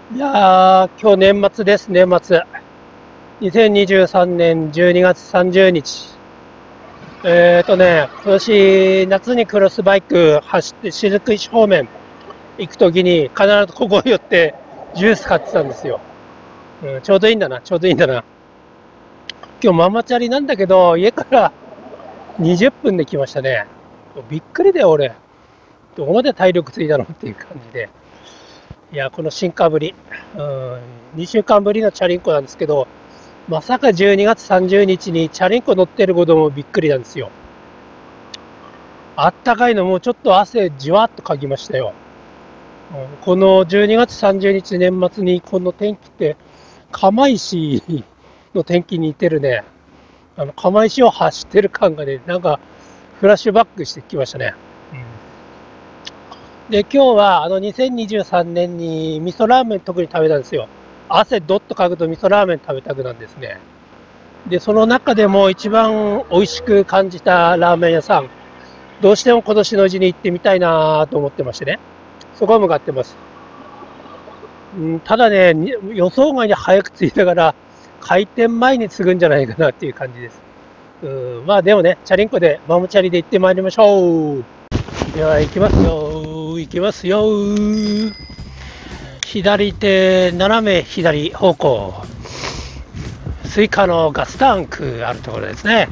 いやー、今日年末です、年末。2023年12月30日。今年夏にクロスバイク走って雫石方面行くときに必ずここに寄ってジュース買ってたんですよ。ちょうどいいんだな、ちょうどいいんだな。今日ママチャリなんだけど、家から20分で来ましたね。びっくりだよ、俺。どこまで体力ついたのっていう感じで。いや、この新化ぶり、2週間ぶりのチャリンコなんですけど、まさか12月30日にチャリンコ乗ってることもびっくりなんですよ。あったかいのもうちょっと汗じわっとかきましたよ。この12月30日年末にこの天気って釜石の天気に似てるね。釜石を走ってる感がね、なんかフラッシュバックしてきましたね。で、今日は2023年に味噌ラーメン特に食べたんですよ。汗どっとかくと味噌ラーメン食べたくなんですね。で、その中でも一番美味しく感じたラーメン屋さん、どうしても今年のうちに行ってみたいなと思ってましてね。そこは向かってます。ただね、予想外に早く着いたから、開店前に継ぐんじゃないかなっていう感じです。まあでもね、チャリンコで、ママチャリで行ってまいりましょう。では行きますよ、行きますよ。左手、斜め左方向。スイカのガスタンクあるところですね。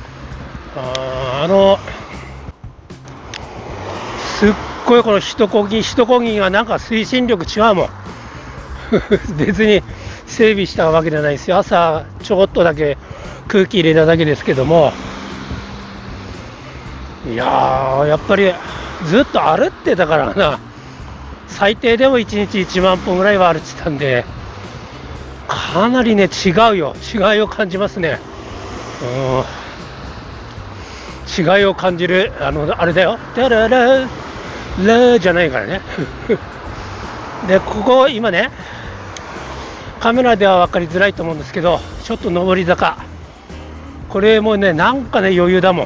すっごいこの一こぎがなんか推進力違うもん。別に整備したわけじゃないですよ。朝ちょこっとだけ空気入れただけですけども。いやー、やっぱりずっと歩ってたからな。最低でも1日1万歩ぐらいは歩いてたんで、かなりね、違いを感じますね。違いを感じる、あれだよ。ダラララじゃないからね。で、ここ今ね、カメラでは分かりづらいと思うんですけど、ちょっと上り坂。これもね、なんかね、余裕だもん。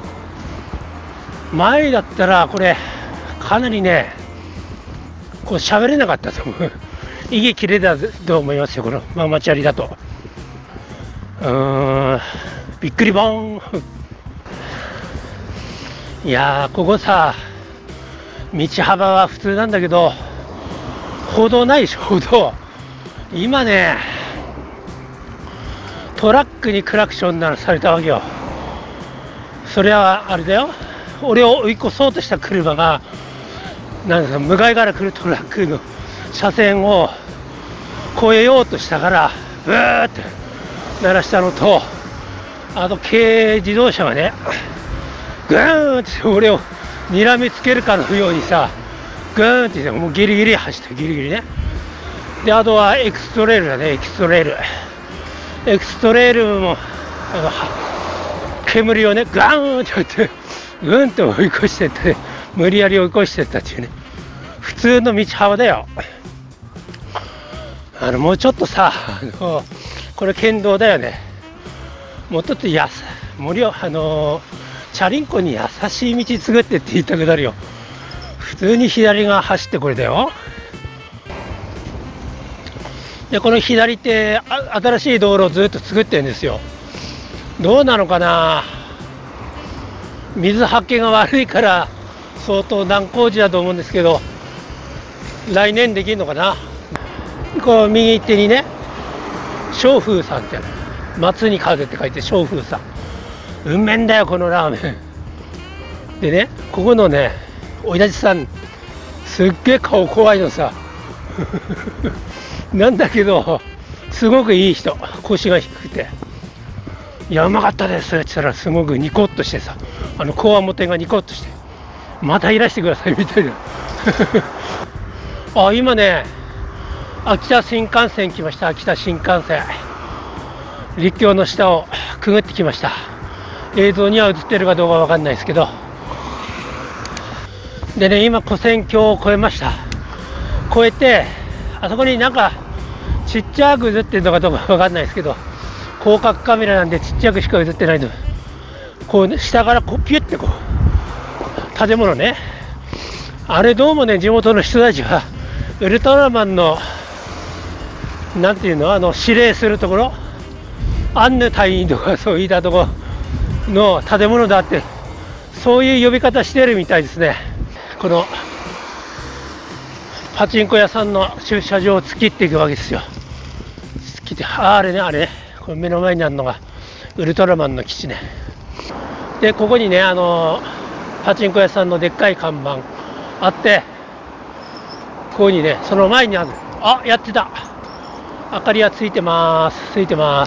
前だったら、これ、かなりね、こう喋れなかったと思う。息切れたと思いますよ、このママチャリだと。びっくりボーン。いやー、ここさ、道幅は普通なんだけど、歩道ないでしょ、歩道。今ね、トラックにクラクションならされたわけよ。それはあれだよ。俺を追い越そうとした車が、なんですか、向かいから来るトラックの車線を越えようとしたから、ブーって鳴らしたのと、あと軽自動車がね、グーンって俺を睨みつけるかのようにさ、グーンって、もうギリギリ走って、ギリギリね。で、あとはエクストレールだね、エクストレールも煙をね、ガーンってやって、グンって追い越してって、無理やり追い越してったっていうね、普通の道幅だよ。もうちょっとさ、これ県道だよね。もうちょっとチャリンコに優しい道作ってって言いたくなるよ。普通に左側走ってこれだよ。で、この左手、新しい道路をずっと作ってるんですよ。どうなのかな。水はけが悪いから相当難工事だと思うんですけど、来年できるのかな。こう右手にね、松風さんって松に風って書いて松風さん。うんめんだよこのラーメンでね。ここのね、親父さんすっげえ顔怖いのさ。なんだけどすごくいい人、腰が低くて、いやうまかったですって言ったら、すごくニコッとしてさ、こわもてがニコッとして、またいらしてくださいみたいな。あ、今ね、秋田新幹線来ました。秋田新幹線、陸橋の下をくぐってきました。映像には映ってるかどうかわかんないですけど、でね、今跨線橋を越えました。越えて、あそこになんかちっちゃく映ってるのかどうかわかんないですけど、広角カメラなんでちっちゃくしか映ってないの。こう下からこうピュッてこう建物ね、あれどうもね、地元の人たちはウルトラマンのなんていうの、指令するところ、アンヌ隊員とかそういったところの建物だって、そういう呼び方してるみたいですね。このパチンコ屋さんの駐車場を突きっていくわけですよ。突きって、あれね、あれね、これ目の前にあるのがウルトラマンの基地ね。で、ここにね、パチンコ屋さんのでっかい看板あって、ここにね、その前にある、あ、やってた。明かりはついてます。ついてます。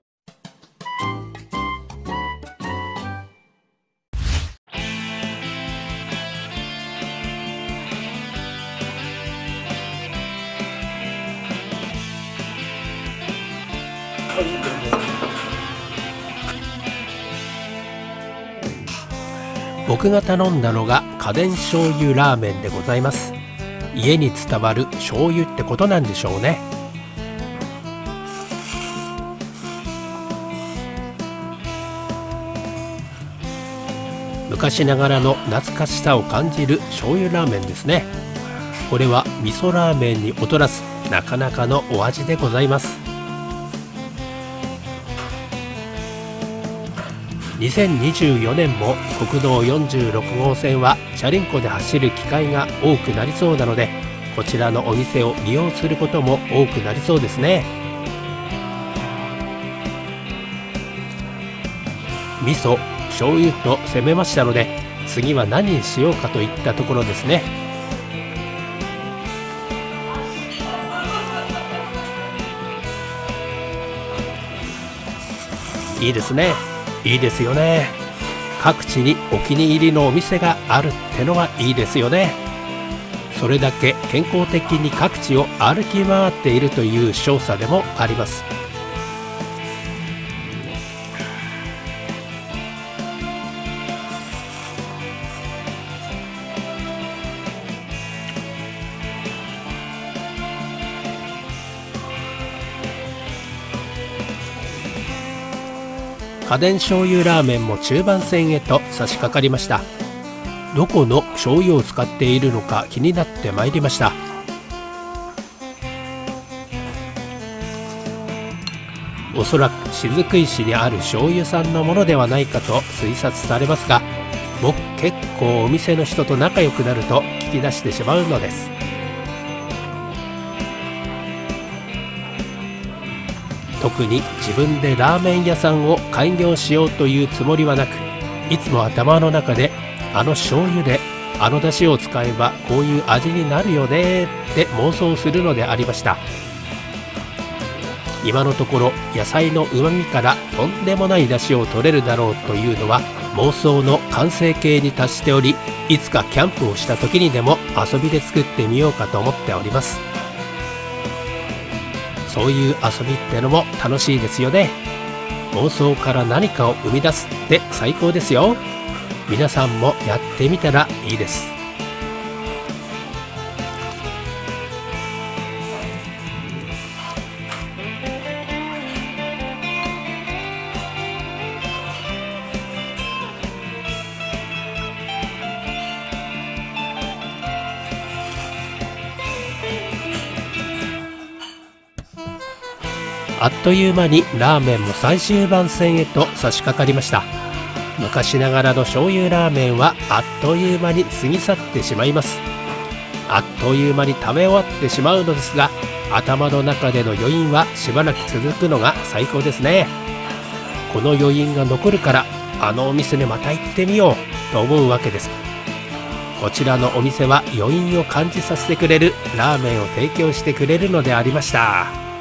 僕が頼んだのが家電醤油ラーメンでございます。家に伝わる醤油ってことなんでしょうね。昔ながらの懐かしさを感じる醤油ラーメンですね。これは味噌ラーメンに劣らずなかなかのお味でございます。2024年も国道46号線はチャリンコで走る機会が多くなりそうなので、こちらのお店を利用することも多くなりそうですね。味噌、醤油と攻めましたので、次は何にしようかといったところですね。いいですね。いいですよね。各地にお気に入りのお店があるってのはいいですよね。それだけ健康的に各地を歩き回っているという証左でもあります。家電醤油ラーメンも中盤戦へと差し掛かりました。どこの醤油を使っているのか気になってまいりました。おそらく雫石にある醤油さんのものではないかと推察されますが、僕結構お店の人と仲良くなると聞き出してしまうのです。特に自分でラーメン屋さんを開業しようというつもりはなく、いつも頭の中で醤油で出汁を使えばこういう味になるよねって妄想するのでありました。今のところ野菜のうまみからとんでもない出汁を取れるだろうというのは妄想の完成形に達しており、いつかキャンプをした時にでも遊びで作ってみようかと思っております。そういう遊びってのも楽しいですよね。妄想から何かを生み出すって最高ですよ。皆さんもやってみたらいいです。あっという間にラーメンも最終盤戦へと差し掛かりました。昔ながらの醤油ラーメンはあっという間に過ぎ去ってしまいます。あっという間に食べ終わってしまうのですが、頭の中での余韻はしばらく続くのが最高ですね。この余韻が残るからあのお店にまた行ってみようと思うわけです。こちらのお店は余韻を感じさせてくれるラーメンを提供してくれるのでありました。